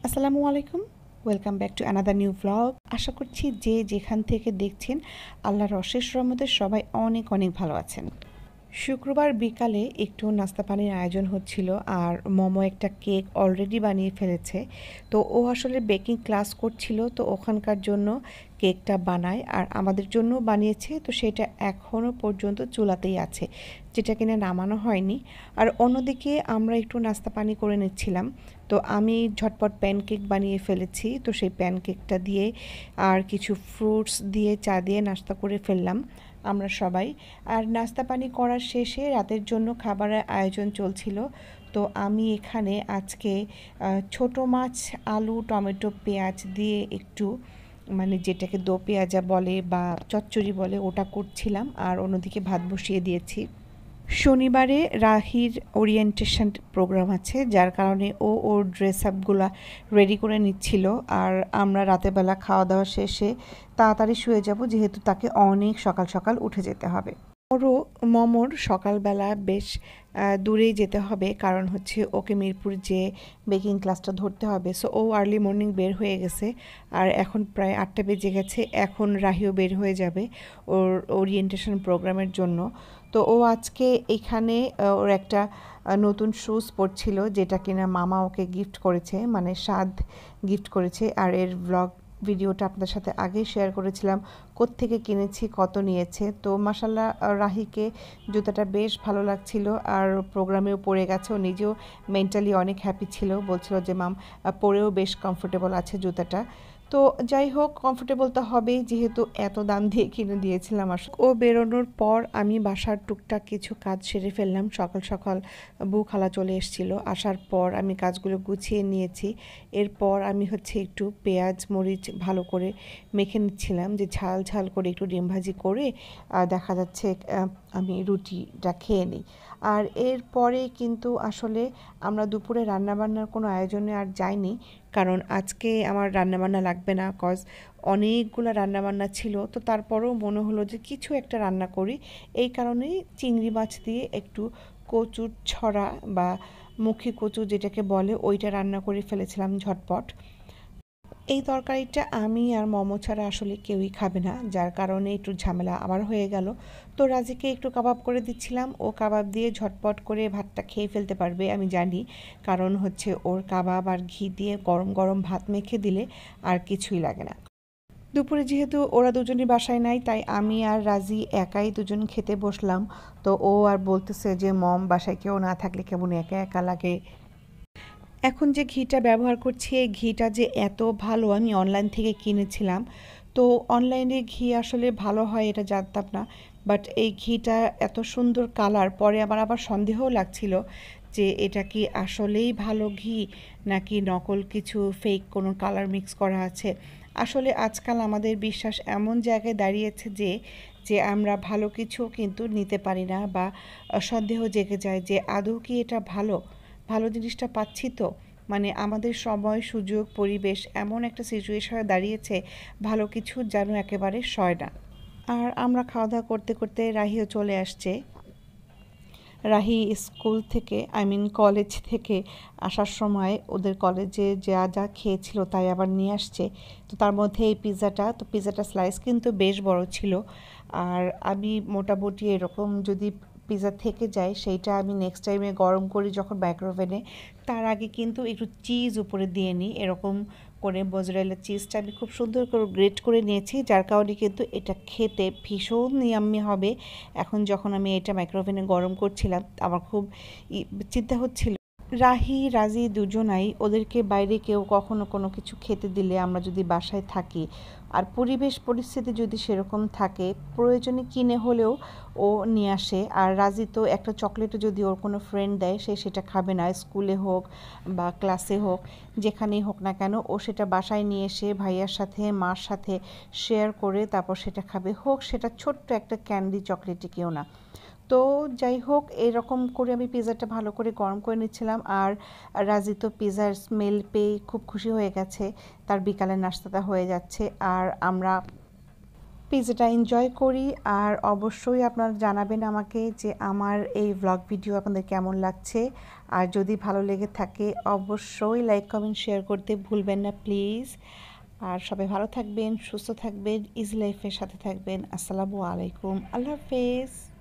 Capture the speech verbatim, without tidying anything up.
আসসালামু আলাইকুম। Welcome back to another new vlog. আশা করছি যে যেখান থেকে দেখছেন আল্লাহর অশেষ রহমতে সবাই অনেক অনেক ভালো আছেন। শুক্রবার বিকালে একটু নাস্তা পানির আয়োজন হচ্ছিল আর মোমো একটা কেক অলরেডি বানিয়ে ফেলেছে। তো ও আসলে বেকিং ক্লাস করছিল, তো ওখানকার জন্য কেকটা বানায় আর আমাদের জন্য বানিয়েছে। তো সেটা এখনও পর্যন্ত চুলাতেই আছে, যেটা কিনা নামানো হয়নি। আর অন্যদিকে আমরা একটু নাস্তা পানি করে নিচ্ছিলাম। তো আমি ঝটপট প্যানকেক বানিয়ে ফেলেছি, তো সেই প্যানকেকটা দিয়ে আর কিছু ফ্রুটস দিয়ে চা দিয়ে নাস্তা করে ফেললাম আমরা সবাই। আর নাস্তা পানি করার শেষে রাতের জন্য খাবারের আয়োজন চলছিল। তো আমি এখানে আজকে ছোট মাছ, আলু, টমেটো, পেঁয়াজ দিয়ে একটু মানে যেটাকে দো পেঁয়াজা বলে বা চচ্চড়ি বলে ওটা করছিলাম, আর অন্যদিকে ভাত বসিয়ে দিয়েছি। শনিবারে রাহির ওরিয়েন্টেশন প্রোগ্রাম আছে, যার কারণে ও ওর ড্রেস আপগুলো রেডি করে নিচ্ছিল। আর আমরা রাতেরবেলা খাওয়া দাওয়া শেষে তাড়াতাড়ি শুয়ে যাব, যেহেতু তাকে অনেক সকাল সকাল উঠে যেতে হবে। ওরও মমোর সকালবেলা বেশ দূরেই যেতে হবে, কারণ হচ্ছে ওকে মিরপুর যে বেকিং ক্লাসটা ধরতে হবে। সো ও আর্লি মর্নিং বের হয়ে গেছে, আর এখন প্রায় আটটা বেজে গেছে। এখন রাহিও বের হয়ে যাবে ওর ওরিয়েন্টেশন প্রোগ্রামের জন্য। তো ও আজকে এখানে ওর একটা নতুন শুজ পরছিল, যেটা কিনা মামা ওকে গিফট করেছে, মানে সাদ গিফট করেছে। আর এর ব্লগ ভিডিওটা আপনাদের সাথে আগেই শেয়ার করেছিলাম, কোত্থেকে কিনেছি, কত নিয়েছে। তো মাশাল্লাহ রাহিকে জুতাটা বেশ ভালো লাগছিল, আর প্রোগ্রামেও পরে গেছে। ও নিজেও মেন্টালি অনেক হ্যাপি ছিল, বলছিল যে মাম পরেও বেশ কমফোর্টেবল আছে জুতাটা। তো যাই হোক, কমফোর্টেবল তো হবেই, যেহেতু এত দাম দিয়ে কিনে দিয়েছিলাম। আর ও বেরোনোর পর আমি বাসার টুকটাক কিছু কাজ সেরে ফেললাম। সকাল সকাল বউ খালা চলে এসেছিল, আসার পর আমি কাজগুলো গুছিয়ে নিয়েছি। এরপর আমি হচ্ছে একটু পেঁয়াজ মরিচ ভালো করে মেখে নিচ্ছিলাম, যে ঝাল ঝাল করে একটু ডিম ভাজি করে দেখা যাচ্ছে আমি রুটিটা খেয়ে নিই। আর এরপরে কিন্তু আসলে আমরা দুপুরে রান্নাবান্নার কোনো আয়োজনে আর যাইনি, কারণ আজকে আমার রান্নাবান্না লাগবে না, কজ অনেকগুলো রান্নাবান্না ছিল। তো তারপরেও মনে হলো যে কিছু একটা রান্না করি, এই কারণেই চিংড়ি মাছ দিয়ে একটু কচুর ছড়া বা মুখী কচু যেটাকে বলে ওইটা রান্না করে ফেলেছিলাম ঝটপট। এই তরকারিটা আমি আর মমো ছাড়া আসলে কেউই খাবে না, যার কারণে একটু ঝামেলা আবার হয়ে গেল। তো রাজিকে একটু কাবাব করে দিচ্ছিলাম, ও কাবাব দিয়ে ঝটপট করে ভাতটা খেয়ে ফেলতে পারবে আমি জানি, কারণ হচ্ছে ওর কাবাব আর ঘি দিয়ে গরম গরম ভাত মেখে দিলে আর কিছুই লাগে না। দুপুরে যেহেতু ওরা দুজনই বাসায় নাই, তাই আমি আর রাজি একাই দুজন খেতে বসলাম। তো ও আর বলতেছে যে মম বাসায় কেউ না থাকলে কেমন একা একা লাগে। এখন যে ঘিটা ব্যবহার করছি, এই ঘিটা যে এত ভালো, আমি অনলাইন থেকে কিনেছিলাম। তো অনলাইনে ঘি আসলে ভালো হয় এটা জানতাম না, বাট এই ঘিটা এত সুন্দর কালার, পরে আমার আবার সন্দেহও লাগছিল যে এটা কি আসলেই ভালো ঘি নাকি নকল কিছু ফেক কোনো কালার মিক্স করা আছে। আসলে আজকাল আমাদের বিশ্বাস এমন জায়গায় দাঁড়িয়েছে যে যে আমরা ভালো কিছু কিন্তু নিতে পারি না, বা সন্দেহ জেগে যায় যে আদৌ কি এটা ভালো ভালো জিনিসটা পাচ্ছি তো। মানে আমাদের সময় সুযোগ পরিবেশ এমন একটা সিচুয়েশনে দাঁড়িয়েছে, ভালো কিছু যেন একেবারে সয় না। আর আমরা খাওয়া দাওয়া করতে করতে রাহিও চলে আসছে। রাহি স্কুল থেকে, আই মিন কলেজ থেকে আসার সময় ওদের কলেজে যা যা খেয়েছিল তাই আবার নিয়ে আসছে। তো তার মধ্যে এই পিৎজাটা, তো পিৎজাটা স্লাইস কিন্তু বেশ বড় ছিল। আর আমি মোটামুটি এরকম যদি পিৎজা থেকে যায়, সেইটা আমি নেক্সট টাইমে গরম করি যখন মাইক্রোওভেনে, তার আগে কিন্তু একটু চিজ উপরে দিয়ে নিই। এরকম করে মোজারেলা চিজটা আমি খুব সুন্দর করে গ্রেট করে নিয়েছি, যার কারণে কিন্তু এটা খেতে ভীষণ ইয়াম্মি হবে। এখন যখন আমি এটা মাইক্রোওভেনে গরম করছিলাম, আমার খুব চিন্তা হচ্ছিল রাহি রাজি দুজনাই, ওদেরকে বাইরে কেউ কখনো কোনো কিছু খেতে দিলে, আমরা যদি বাসায় থাকি আর পরিবেশ পরিস্থিতি যদি সেরকম থাকে, প্রয়োজনে কিনে হলেও ও নিয়ে আসে। আর রাজি তো একটা চকলেটও যদি ওর কোনো ফ্রেন্ড দেয়, সে সেটা খাবে না, স্কুলে হোক বা ক্লাসে হোক, যেখানেই হোক না কেন, ও সেটা বাসায় নিয়ে এসে ভাইয়ার সাথে মার সাথে শেয়ার করে তারপর সেটা খাবে, হোক সেটা ছোট্ট একটা ক্যান্ডি চকলেটই কেউ না। তো যাই হোক, এরকম করে আমি পিৎজাটা ভালো করে গরম করে নিচ্ছিলাম। আর রাজি তো পিৎজার স্মেল পেয়ে খুব খুশি হয়ে গেছে, তার বিকালের নাস্তাটা হয়ে যাচ্ছে। আর আমরা পিৎজাটা এনজয় করি। আর অবশ্যই আপনারা জানাবেন আমাকে যে আমার এই ভ্লগ ভিডিও আপনাদের কেমন লাগছে। আর যদি ভালো লেগে থাকে অবশ্যই লাইক কমেন্ট শেয়ার করতে ভুলবেন না প্লিজ। আর সবাই ভালো থাকবেন, সুস্থ থাকবেন, ইজি লাইফের সাথে থাকবেন। আসসালামু আলাইকুম, আল্লাহ হাফেজ।